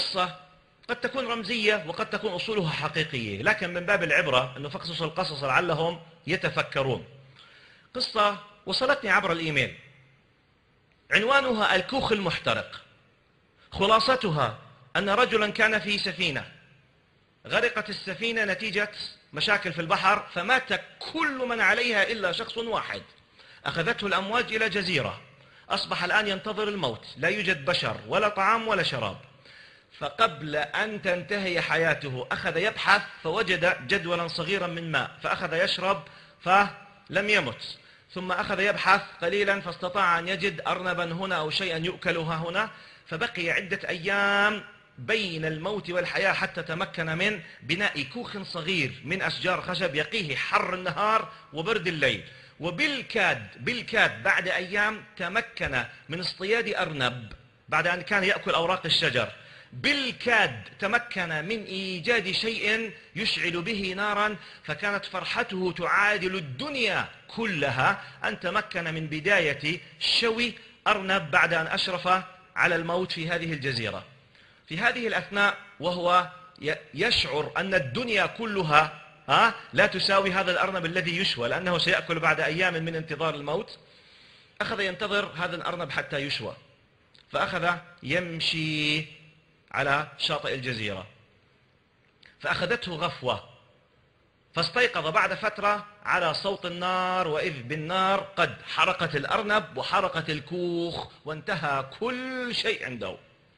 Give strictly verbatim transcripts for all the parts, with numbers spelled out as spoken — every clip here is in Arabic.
قصة قد تكون رمزية وقد تكون أصولها حقيقية، لكن من باب العبرة أنه فقصص القصص لعلهم يتفكرون. قصة وصلتني عبر الإيميل، عنوانها الكوخ المحترق. خلاصتها أن رجلا كان في سفينة، غرقت السفينة نتيجة مشاكل في البحر، فمات كل من عليها إلا شخص واحد. أخذته الأمواج إلى جزيرة، أصبح الآن ينتظر الموت، لا يوجد بشر ولا طعام ولا شراب. فقبل أن تنتهي حياته أخذ يبحث، فوجد جدولا صغيرا من ماء فأخذ يشرب فلم يمت. ثم أخذ يبحث قليلا فاستطاع أن يجد أرنبا هنا أو شيئا يؤكلها هنا، فبقي عدة أيام بين الموت والحياة حتى تمكن من بناء كوخ صغير من أشجار خشب يقيه حر النهار وبرد الليل. وبالكاد بالكاد بعد أيام تمكن من اصطياد أرنب بعد أن كان يأكل أوراق الشجر. بالكاد تمكن من إيجاد شيء يشعل به نارا، فكانت فرحته تعادل الدنيا كلها أن تمكن من بداية شوي أرنب بعد أن أشرف على الموت في هذه الجزيرة. في هذه الأثناء وهو يشعر أن الدنيا كلها ها لا تساوي هذا الأرنب الذي يشوى، لأنه سيأكل بعد أيام من انتظار الموت، أخذ ينتظر هذا الأرنب حتى يشوى، فأخذ يمشي على شاطئ الجزيرة، فأخذته غفوة، فاستيقظ بعد فترة على صوت النار، وإذ بالنار قد حرقت الأرنب وحرقت الكوخ وانتهى كل شيء عنده.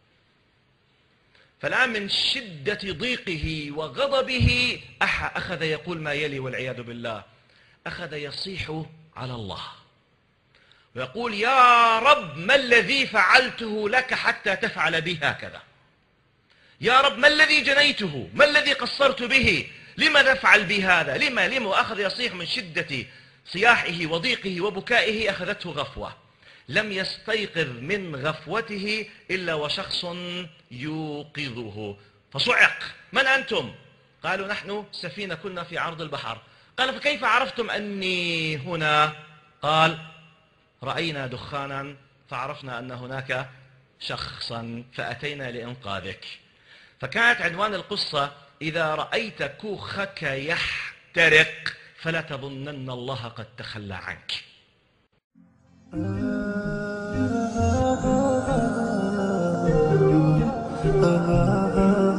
فالآن من شدة ضيقه وغضبه أخذ يقول ما يلي والعياذ بالله، أخذ يصيح على الله ويقول يا رب ما الذي فعلته لك حتى تفعل بي هكذا؟ يا رب ما الذي جنيته؟ ما الذي قصرت به؟ لما تفعل بي هذا؟ لما لما وأخذ يصيح من شدة صياحه وضيقه وبكائه. أخذته غفوة، لم يستيقظ من غفوته إلا وشخص يوقظه، فصعق من أنتم؟ قالوا نحن سفينة كنا في عرض البحر. قال فكيف عرفتم أني هنا؟ قال رأينا دخانا فعرفنا أن هناك شخصا فأتينا لإنقاذك. فكانت عنوان القصة إذا رأيت كوخك يحترق فلا تظنن الله قد تخلى عنك. Ah, ah, ah, ah.